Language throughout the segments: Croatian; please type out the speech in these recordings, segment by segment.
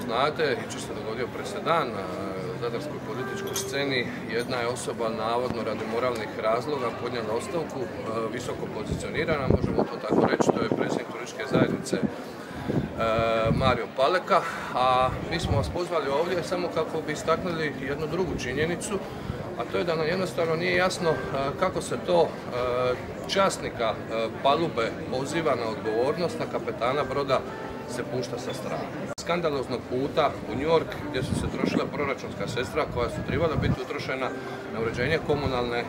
Znate, jučer se dogodio presedan na zadarskoj političkoj sceni. Jedna je osoba navodno radi moralnih razloga podnijela ostavku, visoko pozicionirana, možemo to tako reći, to je predsjednik turističke zajednice Mario Paleka, a mi smo vas pozvali ovdje samo kako bi istaknuli jednu drugu činjenicu, a to je da nam jednostavno nije jasno kako se to časnika palube poziva na odgovornost, na kapetana broda se pušta sa strane. Skandaloznog puta u New York gdje su se trošila proračunska sredstva koja su trebala biti utrošena na uređenje komunalne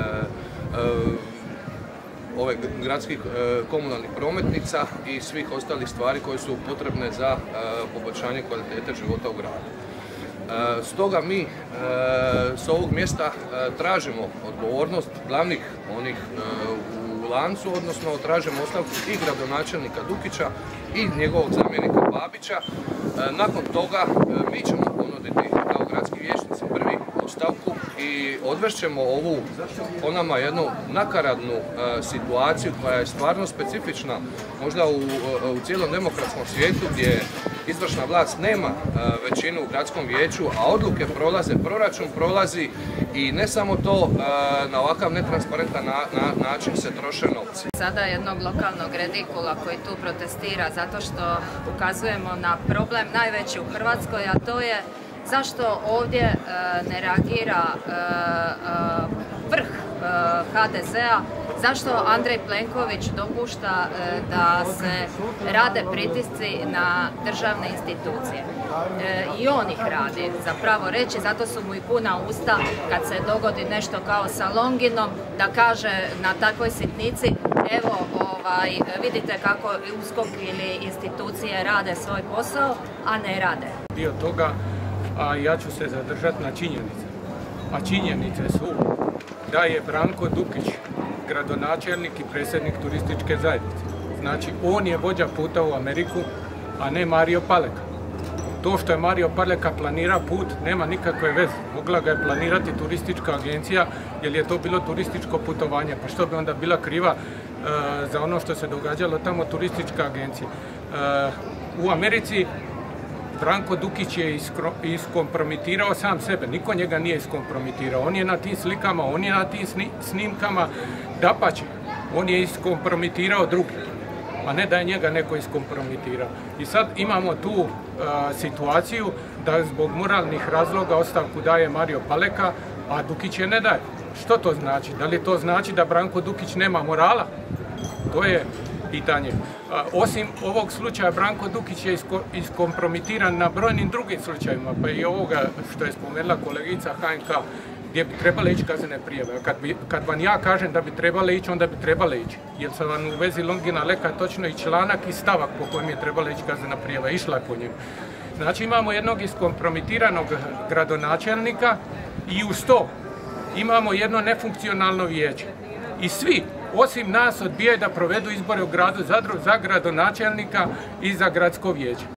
gradskih komunalnih prometnica i svih ostalih stvari koje su potrebne za poboljšanje kvalitete života u gradu. Stoga mi s ovog mjesta tražimo odgovornost glavnih onih u lancu, odnosno tražimo ostavku i gradonačelnika Dukića i njegovog zamjenika Babića. Nakon toga mi ćemo ponuditi kao gradski vijećnici prvi ostavku i odvešćemo ovu po nama jednu nakaradnu situaciju koja je stvarno specifična možda u cijelom demokratskom svijetu gdje izvršna vlast nema većinu u gradskom vijeću, a odluke prolaze, proračun prolazi i ne samo to, na ovakav netransparentan način se troše novci. Sada jednog lokalnog redikula koji tu protestira zato što ukazujemo na problem najveći u Hrvatskoj, a to je zašto ovdje ne reagira vrh HDZ-a, zašto Andrej Plenković dopušta da se rade pritisci na državne institucije. I on ih radi, zapravo reći, zato su mu i puna usta kad se dogodi nešto kao sa Longinom, da kaže na takvoj sitnici, evo vidite kako USKOK ili institucije rade svoj posao, a ne rade. Dio toga, a ja ću se zadržati na činjenice. A činjenice su da je Branko Dukić gradonačelnik i predsjednik turističke zajednice. Znači, on je vođa puta u Ameriku, a ne Mario Paleka. To što je Mario Paleka planira put nema nikakve veze. Mogla ga je planirati turistička agencija, jer je to bilo turističko putovanje. Pa što bi onda bila kriva za ono što se događalo tamo turistička agencija? U Americi Branko Dukić je iskompromitirao sam sebe, niko njega nije iskompromitirao. On je na tim slikama, on je na tim snimkama, dapače, on je iskompromitirao drugi, a ne da je njega neko iskompromitirao. I sad imamo tu situaciju da zbog moralnih razloga ostavku daje Mario Paleka, a Dukić je ne daje. Što to znači? Da li to znači da Branko Dukić nema morala? To je pitanje. Osim ovog slučaja, Branko Dukić je iskompromitiran na brojnim drugim slučajima, pa i ovoga što je spomenula kolegica HNK, gdje bi trebale ići kaznene prijave. Kad vam ja kažem da bi trebale ići, onda bi trebale ići. Jer sam vam u vezi Longina Leka točno i članak i stavak po kojem je trebala ići kaznena prijava, išla je po njemu. Znači imamo jednog iskompromitiranog gradonačelnika i uz to imamo jedno nefunkcionalno vijeće. I svi, osim nas, odbijaju da provedu izbore u gradu Zadru za gradonačelnika i za gradsko vijeće.